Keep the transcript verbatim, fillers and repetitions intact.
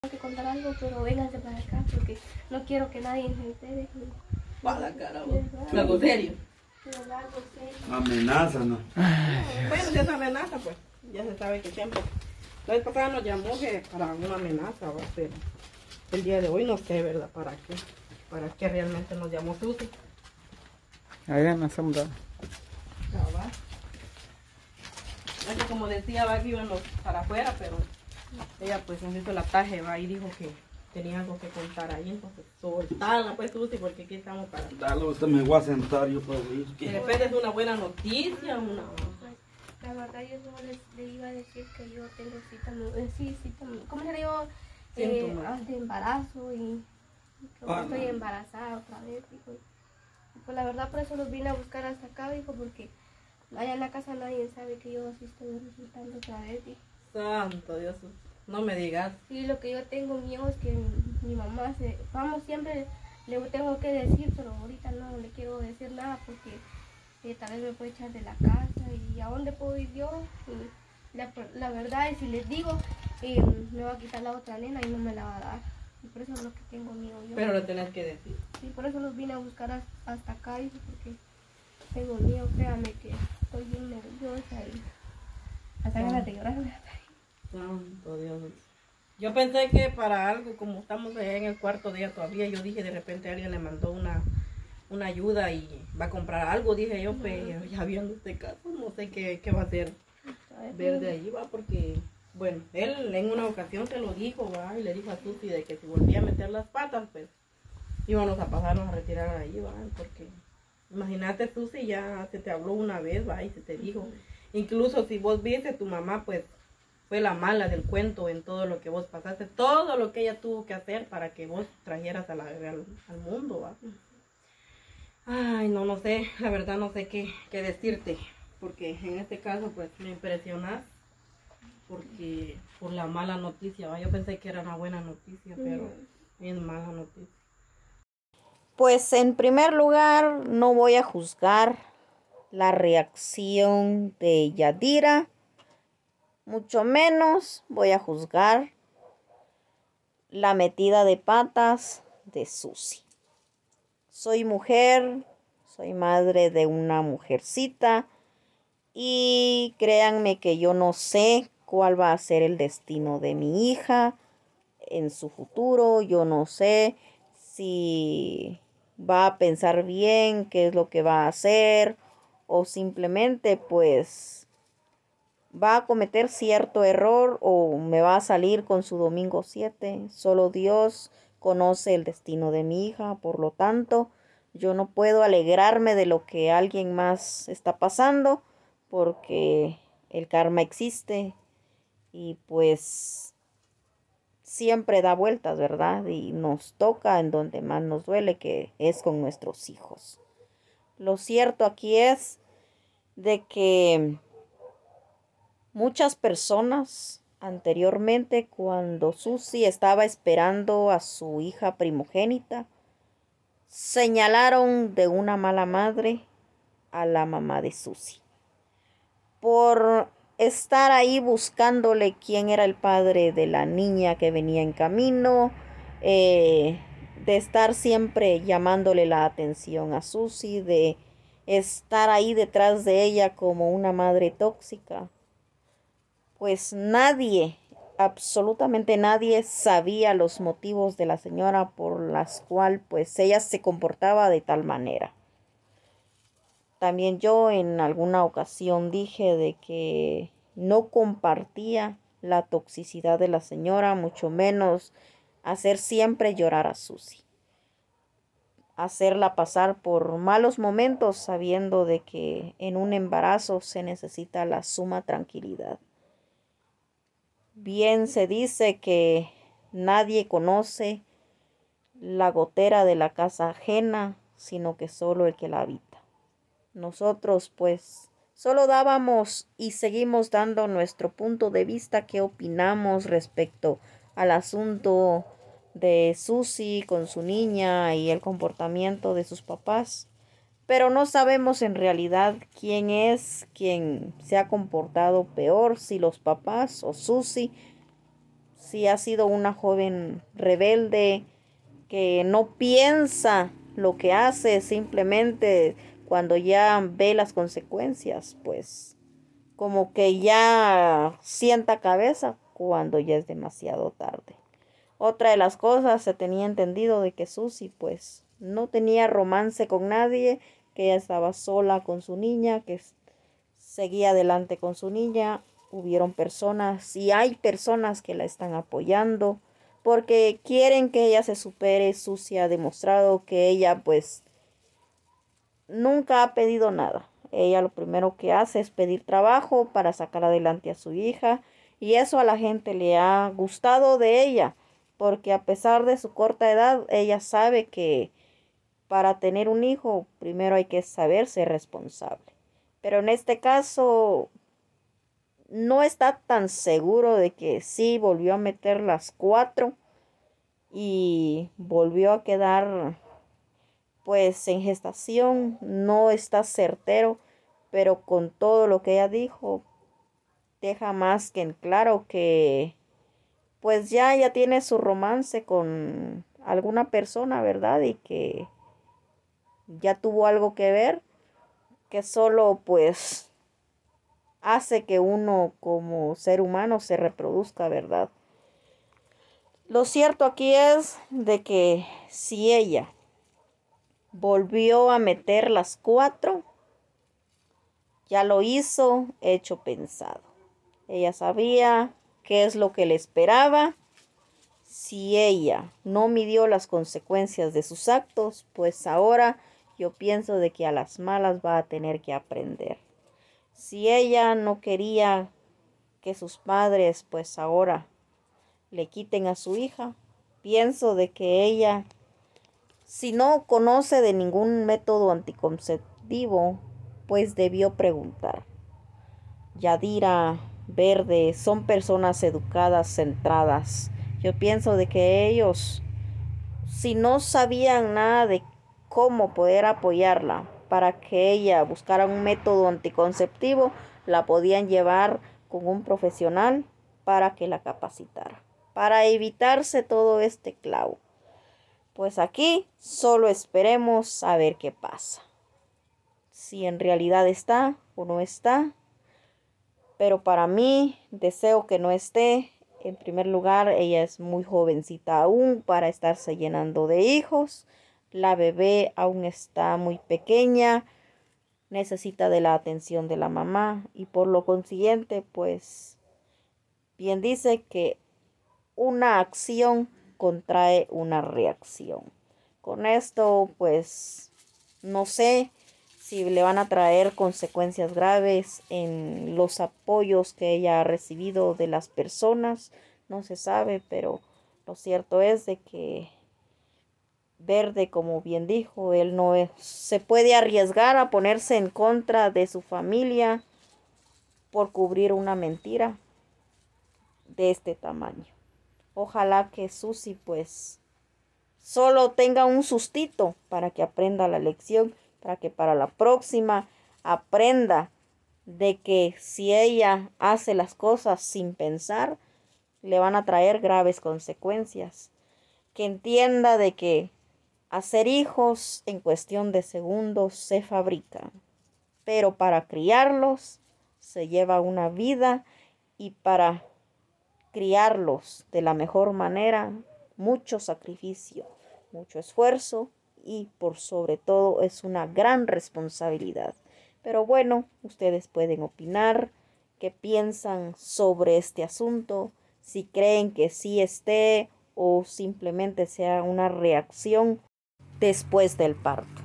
que contar algo, pero vénganse para acá porque no quiero que nadie se entere. Para la cara, vos. Algo serio. Algo serio. Amenaza, ¿no? Bueno, si es amenaza, pues ya se sabe que siempre. La vez pasada nos llamó que para una amenaza, ¿va? Pero el día de hoy no sé, ¿verdad? ¿Para qué? ¿Para qué realmente nos llamó Susi? Ahí en la sombra. Ya va. Así como decía, va que íbamos para afuera, pero ella pues nos hizo el ataje, va, y dijo que tenía algo que contar ahí, entonces soltarla pues Susi, porque aquí estamos para... Dale, usted me voy a sentar, yo puedo ir. De repente es una buena noticia, una... La verdad yo solo les, le iba a decir que yo tengo cita, eh, sí, cita, ¿cómo se le digo? Eh, Síntomas. de embarazo y creo que Ah, estoy no. embarazada otra vez, dijo. Y pues la verdad por eso los vine a buscar hasta acá, dijo, porque allá en la casa nadie sabe que yo así estoy resultando otra vez, dijo. Santo Dios, no me digas. Sí, lo que yo tengo miedo es que mi mamá se... Vamos, siempre le tengo que decir, pero ahorita no le quiero decir nada porque eh, tal vez me puede echar de la casa y a dónde puedo ir yo. Y la, la verdad es si les digo, eh, me va a quitar la otra nena y no me la va a dar. Y por eso es lo que tengo miedo yo. Pero lo tenés que decir. Sí, por eso los vine a buscar hasta, hasta acá, dijo, porque tengo miedo, créame que estoy bien nerviosa y hasta ganas de llorar. Santo Dios. Yo pensé que para algo, como estamos allá en el cuarto día todavía, yo dije de repente alguien le mandó una, una ayuda y va a comprar algo, dije yo, pero ya viendo este caso, no sé qué, qué va a hacer ver de ahí, va, porque, bueno, él en una ocasión se lo dijo, va, y le dijo a Susi de que si volvía a meter las patas, pues íbamos a pasarnos a retirar ahí, va, porque imagínate Susi, ya se te habló una vez, va, y se te dijo, incluso si vos viste tu mamá, pues fue la mala del cuento en todo lo que vos pasaste, todo lo que ella tuvo que hacer para que vos trajeras a la, al, al mundo, ¿va? Ay, no, no sé, la verdad no sé qué, qué decirte, porque en este caso pues me impresionas, porque por la mala noticia, ¿va? Yo pensé que era una buena noticia, pero es mala noticia. Pues en primer lugar no voy a juzgar la reacción de Yadira. Mucho menos voy a juzgar la metida de patas de Susi. Soy mujer, soy madre de una mujercita y créanme que yo no sé cuál va a ser el destino de mi hija en su futuro. Yo no sé si va a pensar bien qué es lo que va a hacer o simplemente pues va a cometer cierto error o me va a salir con su domingo siete. Solo Dios conoce el destino de mi hija, por lo tanto, yo no puedo alegrarme de lo que alguien más está pasando porque el karma existe y pues siempre da vueltas, ¿verdad? Y nos toca en donde más nos duele, que es con nuestros hijos. Lo cierto aquí es de que muchas personas anteriormente, cuando Susi estaba esperando a su hija primogénita, señalaron de una mala madre a la mamá de Susi por estar ahí buscándole quién era el padre de la niña que venía en camino, eh, de estar siempre llamándole la atención a Susi, de estar ahí detrás de ella como una madre tóxica. Pues nadie, absolutamente nadie sabía los motivos de la señora por las cuales pues ella se comportaba de tal manera. También yo en alguna ocasión dije de que no compartía la toxicidad de la señora, mucho menos hacer siempre llorar a Susi. Hacerla pasar por malos momentos sabiendo de que en un embarazo se necesita la suma tranquilidad. Bien se dice que nadie conoce la gotera de la casa ajena, sino que solo el que la habita. Nosotros pues solo dábamos y seguimos dando nuestro punto de vista, qué opinamos respecto al asunto de Susi con su niña y el comportamiento de sus papás. Pero no sabemos en realidad quién es quien se ha comportado peor, si los papás o Susi. si ha sido una joven rebelde que no piensa lo que hace, simplemente cuando ya ve las consecuencias, pues como que ya sienta cabeza cuando ya es demasiado tarde. Otra de las cosas, se tenía entendido de que Susi pues no tenía romance con nadie, que ella estaba sola con su niña, que seguía adelante con su niña. Hubieron personas y hay personas que la están apoyando porque quieren que ella se supere. Susi ha demostrado que ella pues nunca ha pedido nada. Ella lo primero que hace es pedir trabajo para sacar adelante a su hija, y eso a la gente le ha gustado de ella, porque a pesar de su corta edad, ella sabe que para tener un hijo primero hay que saber ser responsable. Pero en este caso no está tan seguro de que sí volvió a meter las cuatro y volvió a quedar pues en gestación. No está certero, pero con todo lo que ella dijo, deja más que en claro que pues ya ya tiene su romance con alguna persona, ¿verdad? Y que ya tuvo algo que ver, que solo pues hace que uno como ser humano se reproduzca, ¿verdad? Lo cierto aquí es de que si ella volvió a meter las cuatro, ya lo hizo hecho pensado. Ella sabía qué es lo que le esperaba. Si ella no midió las consecuencias de sus actos, pues ahora yo pienso de que a las malas va a tener que aprender. Si ella no quería que sus padres pues ahora le quiten a su hija, pienso de que ella, si no conoce de ningún método anticonceptivo, pues debió preguntar. Yadira, Verde, son personas educadas, centradas. Yo pienso de que ellos, si no sabían nada de cómo poder apoyarla para que ella buscara un método anticonceptivo, la podían llevar con un profesional para que la capacitara, para evitarse todo este clavo. Pues aquí solo esperemos a ver qué pasa, si en realidad está o no está. Pero para mí, deseo que no esté. En primer lugar, ella es muy jovencita aún para estarse llenando de hijos. La bebé aún está muy pequeña, necesita de la atención de la mamá, y por lo consiguiente, pues, bien dice que una acción contrae una reacción. Con esto, pues, no sé si le van a traer consecuencias graves en los apoyos que ella ha recibido de las personas. No se sabe, pero lo cierto es de que Verde, como bien dijo, él no es, se puede arriesgar a ponerse en contra de su familia por cubrir una mentira de este tamaño. Ojalá que Susi pues solo tenga un sustito para que aprenda la lección, para que para la próxima aprenda de que si ella hace las cosas sin pensar, le van a traer graves consecuencias. Que entienda de que hacer hijos en cuestión de segundos se fabrican, pero para criarlos se lleva una vida, y para criarlos de la mejor manera, mucho sacrificio, mucho esfuerzo, y por sobre todo es una gran responsabilidad. Pero bueno, ustedes pueden opinar qué piensan sobre este asunto, si creen que sí esté o simplemente sea una reacción después del parto.